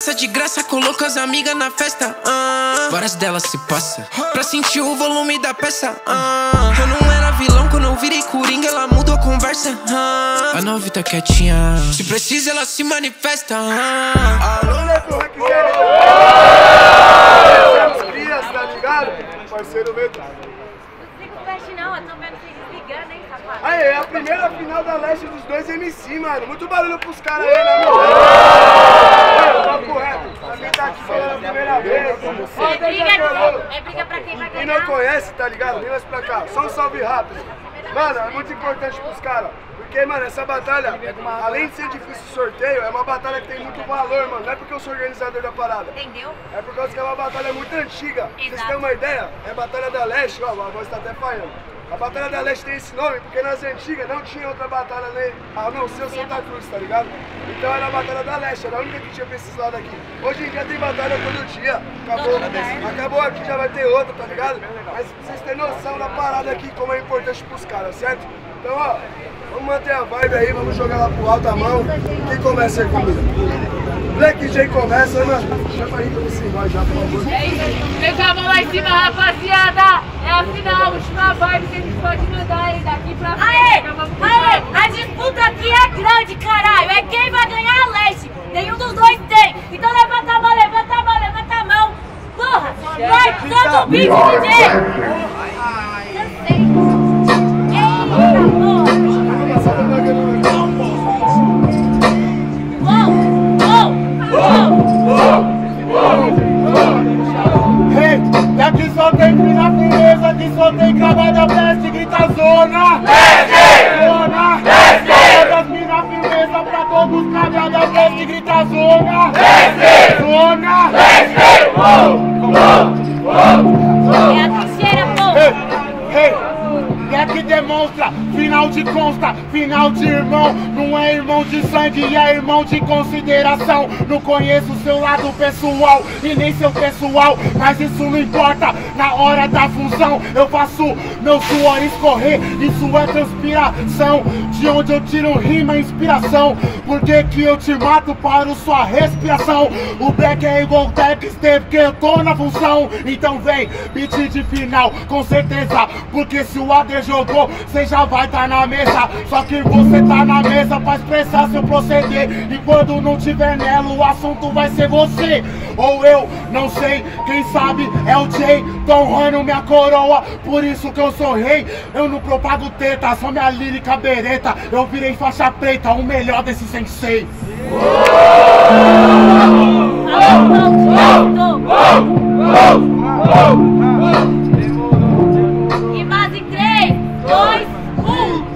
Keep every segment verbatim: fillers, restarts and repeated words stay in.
de graça, coloca as amigas na festa. ah. Várias delas se passa pra sentir o volume da peça. ah. Eu não era vilão quando eu virei coringa, ela mudou a conversa. ah. A nova tá quietinha, se precisa ela se manifesta. ah. Alô, né, pro Rock Zero? Crias, tá ligado? Parceiro meu. Não fica o flash não, eu tô vendo vocês desligando, hein, safado? Aí, é a primeira final da Leste dos dois M C, mano. Muito barulho pros caras aí, né, meu? Mano, papo reto. Quem tá aqui falando a primeira vez. É briga, é briga pra quem vai Quem ganhar. não conhece, tá ligado? Vem mais pra cá. Só um salve rápido. Mano, é muito importante pros caras. Porque, mano, essa batalha, além de ser difícil o sorteio, é uma batalha que tem muito valor, mano. Não é porque eu sou organizador da parada. Entendeu? É por causa que é uma batalha muito antiga. Pra vocês Exato. terem uma ideia, é a Batalha da Leste, ó, a voz tá até falhando. A Batalha da Leste tem esse nome porque nas antigas não tinha outra batalha nem, a não ser o Santa Cruz, tá ligado? Então era a Batalha da Leste, era a única que tinha pra esses lados aqui. Hoje em dia tem batalha todo dia, acabou, acabou aqui, já vai ter outra, tá ligado? Mas pra vocês terem noção da parada aqui, como é importante pros caras, certo? Então, ó, vamos manter a vibe aí, vamos jogar lá pro alto a mão. Quem começa aí comigo? Black J começa, mano. Chama aí pra você embora já, por favor. É isso, vem com a mão lá em cima, rapaziada. É a final, última vibe que a gente pode mandar aí daqui pra frente. Aê! Aê! A disputa aqui é grande, caralho. É quem vai ganhar a Leste. Nenhum dos dois tem. Então levanta a mão, levanta a mão, levanta a mão. Porra! Vai, solta o beat, D J! Cansei. Eita, porra! Hey, e aqui só tem fina firmeza, aqui só tem cavada blast, grita zona! Leste! Zona! Leste! Todas mina firmeza pra todos, cavada blast, grita zona! Leste! Zona! Leste! É a trincheira, porra! Hey, hey. E aqui demonstra, final de consta, final de irmão. Não é irmão de sangue, é irmão de consideração. Não conheço seu lado pessoal e nem seu pessoal, mas isso não importa. Na hora da função eu faço meu suor escorrer, isso é transpiração. De onde eu tiro rima e inspiração. Por que que eu te mato? Paro sua respiração. O Black é igual o Dexter, porque eu tô na função. Então vem, beat de final, com certeza. Porque se o A D jogou, cê já vai tá na mesa. Só que você tá na mesa pra expressar seu proceder. E quando não tiver nela, o assunto vai ser você. Ou eu, não sei, quem sabe é o Jay. Tô honrando minha coroa, por isso que eu sou rei. Eu não propago teta, só minha lírica bereta. Eu virei faixa preta, o melhor desse sensei. E mais em três, dois, um.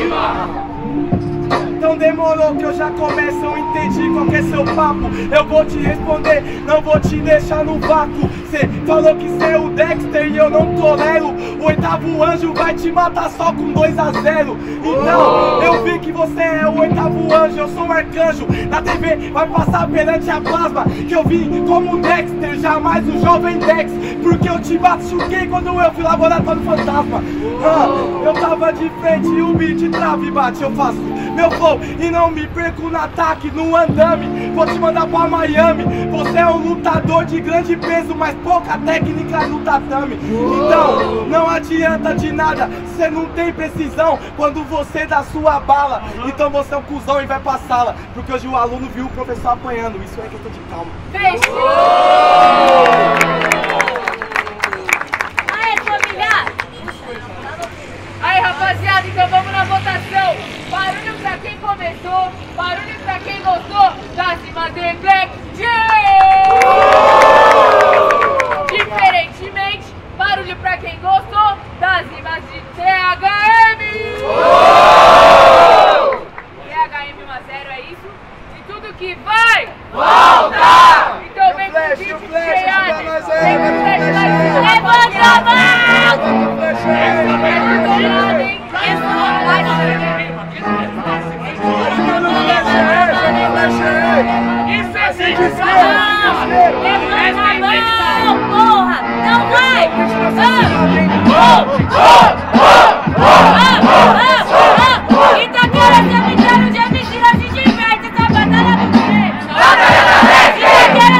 Então demorou que eu já começo, eu entendi qual que é seu papo. Eu vou te responder, não vou te deixar no vácuo. Cê falou que cê é o Dexter e eu não tolero. O oitavo anjo vai te matar só com dois a zero. Então, eu vi que você é o oitavo anjo, eu sou um arcanjo. Na T V vai passar perante a plasma que eu vim como Dexter, jamais o jovem Dex. Porque eu te machuquei quando eu fui laboratório fantasma. ah, Eu tava de frente e o beat trava e bate, eu faço meu flow e não me perco no ataque, no andame. Vou te mandar pra Miami. Você é um lutador de grande peso, mas pouca técnica no tatame. Então, não adianta de nada, você não tem precisão quando você dá sua bala. Então você é um cuzão e vai pra sala, porque hoje o aluno viu o professor apanhando. Isso é que eu tô de calma. Fechou! Aê, família! Aí, rapaziada, então vamos na votação. Barulho pra quem começou, barulho pra quem gostou da cima de Black J. Diferentemente, barulho pra quem gostou das rimas de T H M. T H M um a zero, é isso? E tudo que vai voltar! Então vem com o beat de Cheyenne. Vem com o flash, levanta a mão! Isso é assim que se faz! Levanta a mão, porra! Não vai! Itaquera, cemitério de M G, a gente inverte essa batalha do quê? Batalha da Leste!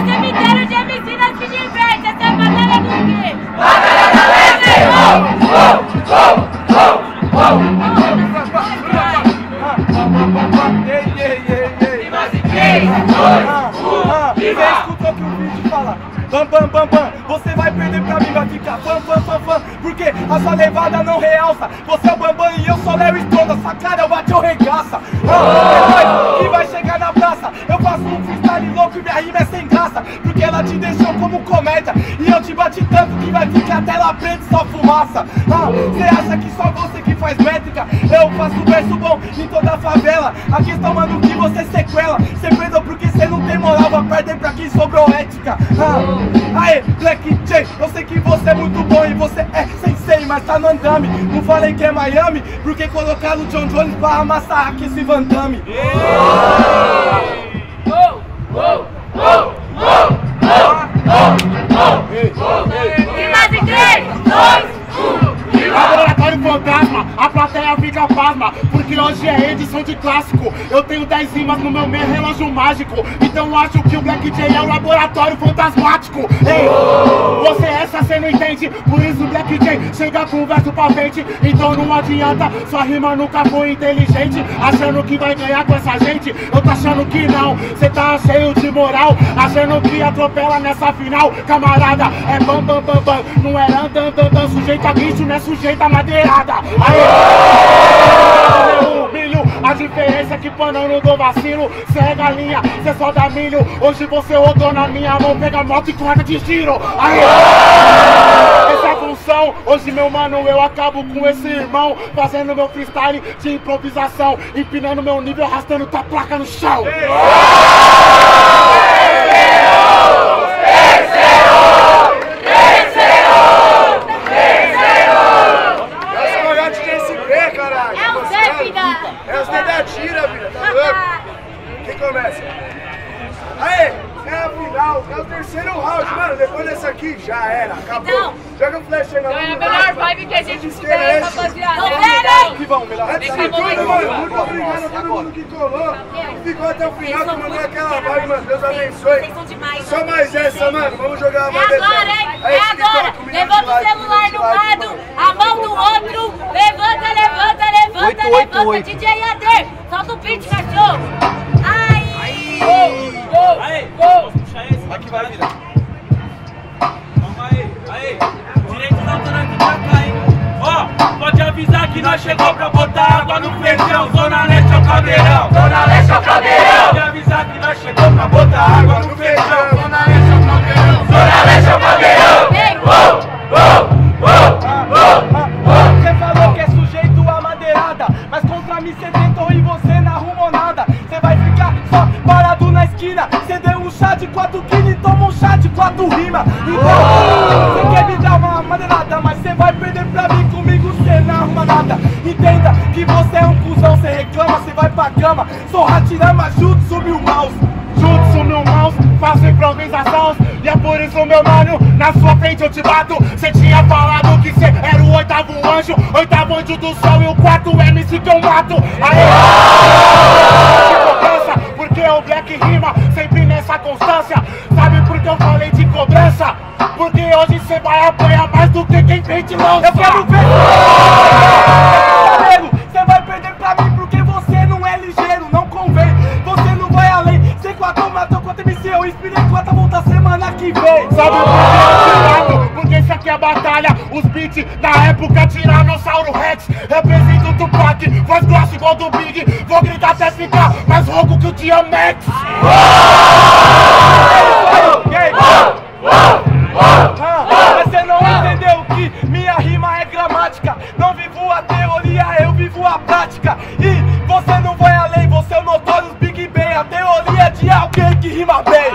bam, bam, bam, bam. Você vai perder pra mim, vai ficar fã, fã, fã, fã. Porque a sua levada não realça. Você é o Bambam e eu sou Léo Stronda. Sua cara eu bate ou regaça. Ah, que vai chegar na praça. Eu faço um freestyle louco e minha rima é sem graça. Porque ela te deixou como comédia. E eu te bati tanto que vai ficar tela preta e só fumaça. Ah, você acha que só você que faz métrica? Eu faço verso bom em toda a favela. A questão, mano, que você sequela. Você perdeu porque você não tem moral. Vai perder pra quem sobrou ética. Ah, aê, Black J, eu sei que você é muito bom e você é sensei, mas tá no andame. Não falei que é Miami, porque colocaram o John Jones pra amassar aqui esse Van Damme. E mais em três, dois, um. Laboratório fantasma, a plateia fica pasma, porque hoje é edição de clássico. Eu tenho dez rimas no meu meio relógio mágico. Então acho que o Black J é o laboratório fantasmático. Ei, você essa cê não entende, por isso o Black J chega com o verso pra frente. Então não adianta, sua rima nunca foi inteligente. Achando que vai ganhar com essa gente, eu tô achando que não. Cê tá cheio de moral, achando que atropela nessa final. Camarada, é bam bam bam bam, não é dan dan dan dan. Sujeito a bicho, não é sujeito a madeirada. Aê! Eu humilho, a diferença é que pano eu não dou vacilo. Cê é galinha, cê só dá milho. Hoje você rodou na minha mão, pega moto e corda de giro. Aê! Essa é a função, hoje meu mano eu acabo com esse irmão. Fazendo meu freestyle de improvisação, empinando meu nível, arrastando tua placa no chão. É os dedos da tira, vida, tá louco? Quem começa? Aê, é a final, é o terceiro round, mano. Depois dessa aqui, já era, acabou. Então, joga o flash aí na mão. É a melhor vibe que a gente esquerda, tiver, rapaziada. Tô vendo, Que vão, melhor. Antes de tudo, mano, muito obrigado a todo mundo que colou, que ficou até o final, que mandou aquela vibe, mano. Deus abençoe. Vocês são demais. Só mais essa, mano. Vamos jogar a É vibe. agora, hein? É agora. Levanta o celular no lado, a mão do outro. Levanta, levanta, levanta, levanta. D J Ader, solta o beat, cachorro. Ai! Aí, gol! Puxa esse. Aqui vai virar. Calma aí, aí. Direito da altura aqui pra cá, hein? Ó, pode avisar que nós chegou pra botar água no feijão. Zona Leste é o cadeirão. Zona Leste é o cadeirão. Pode avisar que nós chegou pra botar água no feijão. Zona Leste é o cadeirão. Zona Leste é o cadeirão. Vem! Uou, uou, uou. Você falou que é sujeito a madeirada, mas contra mim cê tentou e você não arrumou nada. Cê vai ficar só parado na esquina. Cê deu um chá de quatro quilos e toma um chá de quatro rimas. Então, cê quer me dar uma madeirada, mas cê vai perder pra mim, comigo cê não arruma nada. Entenda que você é um cuzão, cê reclama, cê vai pra cama. Sou Hatirama, Jutsu mil mouse. Jutsu mil mãos, faço improvisação. E é por isso, meu mano, na sua frente eu te bato. Cê tinha falado que cê era o oitavo anjo, oitavo anjo do sol e o quarto M C que eu mato. Aê! De cobrança, porque o Black rima sempre nessa constância. Sabe por que eu falei de cobrança? Porque hoje cê vai apanhar mais do que quem vem te lança. Eu quero ver. Você vai perder pra mim porque você não é ligeiro, não convém. Você não vai além. C quatro matou quatro M C, eu inspirei quatro, volta semana que vem. Sabe por que eu te mato? Porque isso aqui é batalha. Os beats da época Tiranossauro Rex. Represento o Tupac, voz grossa igual do Big. Vou gritar até ficar mais rouco que o D M X. Mas você não entendeu que minha rima é gramática. Não vivo a teoria, eu vivo a prática. E você não vai além, você é o notório Big Bang. A teoria de alguém que rima bem.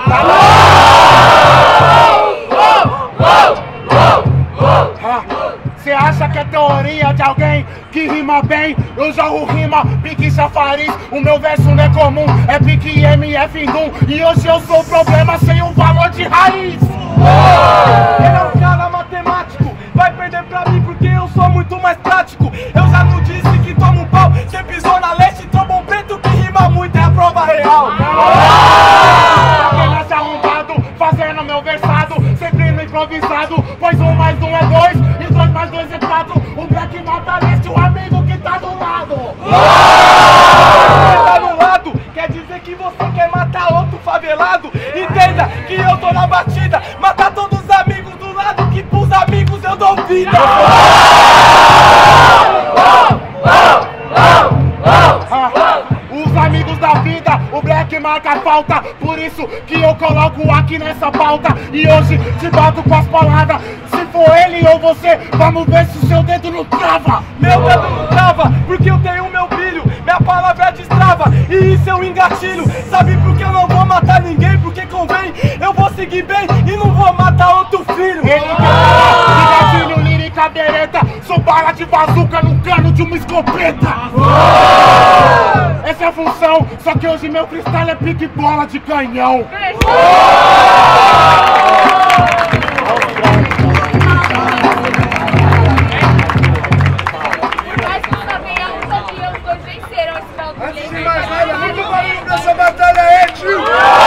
Você acha que é teoria de alguém que rima bem? Eu jogo rima, pique chafariz. O meu verso não é comum, é pique M F Dum. E hoje eu sou o problema sem um valor de raiz. Ele é um cara matemático, vai perder pra mim porque eu sou muito mais prático. Eu já não disse que toma um pau, cê pisou na leste, trombão preto que rima muito, é a prova real. Quem nasce arrombado, fazendo meu versado, sempre no improvisado. Pois um mais um é dois, e dois mais dois é quatro. O Black mata leste, o amigo que tá do lado. Você tá do lado, quer dizer que você quer matar outro favelado. E entenda que eu tô na batida. Matar todos os amigos do lado que pros amigos eu dou vida. Os amigos da vida, o Black marca falta. Por isso que eu coloco aqui nessa pauta. E hoje te bato com as palavras. Se for ele ou você, vamos ver se o seu dedo não trava. Meu dedo não trava, porque eu tenho meu brilho. Minha palavra destrava, e isso eu engatilho. Sabe por que eu não vou matar ninguém? Porque convém, eu vou seguir bem e não vou matar outro filho. Ele quer gatilho, lírica, bereta. Sou bala de bazuca no cano de uma escopeta. Essa é a função, só que hoje meu freestyle é pique bola de canhão. Antes de mais nada, muito barulho nessa batalha aí, tio!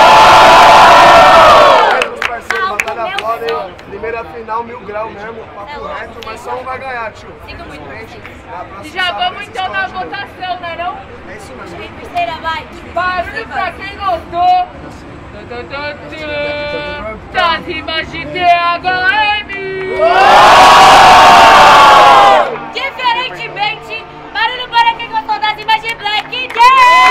Meus parceiros, batalha foda, hein? Primeira final, mil grau mesmo, papo reto, mas só um vai ganhar, tio. Siga muito E já vamos então na votação, né não? É isso mesmo. terceira, vai. Barulho pra quem gostou das rimas de T H M. Diferentemente, barulho para quem gostou das rimas de Black J.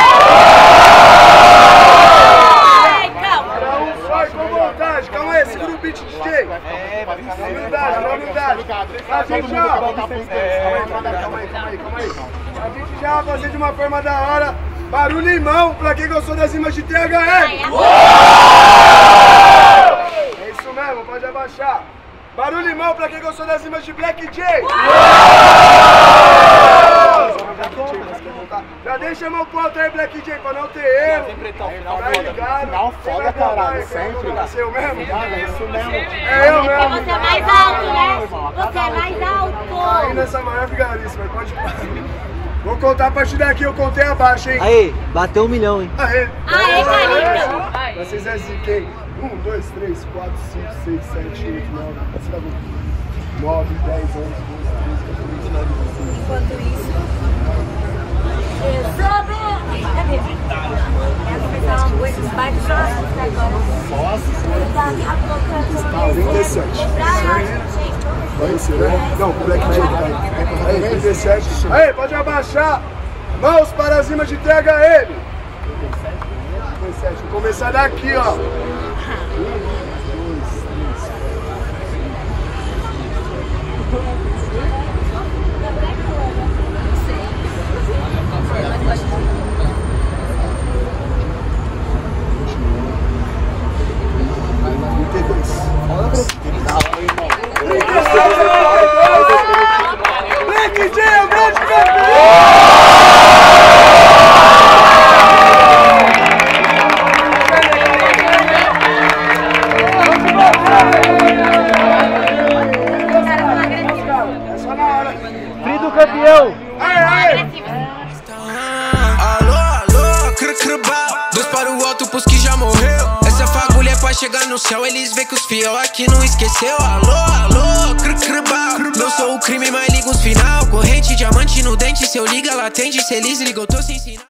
Calma. Cada um vai com vontade, calma aí, segura o beat, D J. Na humildade, na humildade. A gente já... Calma aí, calma aí, calma aí, calma aí. A gente já vai fazer de uma forma da hora. Barulho em mão pra quem gostou das rimas de T H M. É isso mesmo, pode abaixar. Barulho em mão pra quem gostou das rimas de Black J. Já deixa meu ponto aí, Black J, pra não ter erro. Tá ligado? Final foda, caralho, sempre. Você eu mesmo? É isso mesmo. É eu mesmo. Você é mais alto, né? Você é mais Aí alto. nessa maior vigarice, mas pode parar. Vou contar a partir daqui, eu contei abaixo, hein? Aí, bateu um milhão, hein? Aê! Aê, Carlinhos! Pra vocês é zica, hein? um, dois, três, quatro, cinco, seis, sete, oito, nove, nove, dez, onze, doze, treze, quatorze, quinze, dezesseis. Enquanto isso, eu soube. Cadê? Quero começar uma coisa, os bairros jogos agora. Nossa, Daqui a pouco eu tô trinta e sete. Vai ser, né? Não, o Black J tá aí. Aí, trinta e sete. Aí, pode abaixar. Mãos para as rimas de T H M. trinta e sete. Vou começar daqui, ó. Black J é o grande campeão! É só na hora. Frio do campeão! Aê, aê! Alô, alô, cr cr bau. Dois para o alto pros que já morreu. Essa fagulha é pra chegar no céu. Eles vê que os fiel aqui não esqueceu. Alô, alô, cr cr bau. Não sou o crime, mas ligo os final. Corrente, diamante no dente. Se eu liga, ela atende. Se eles ligam, eu tô sem sinal.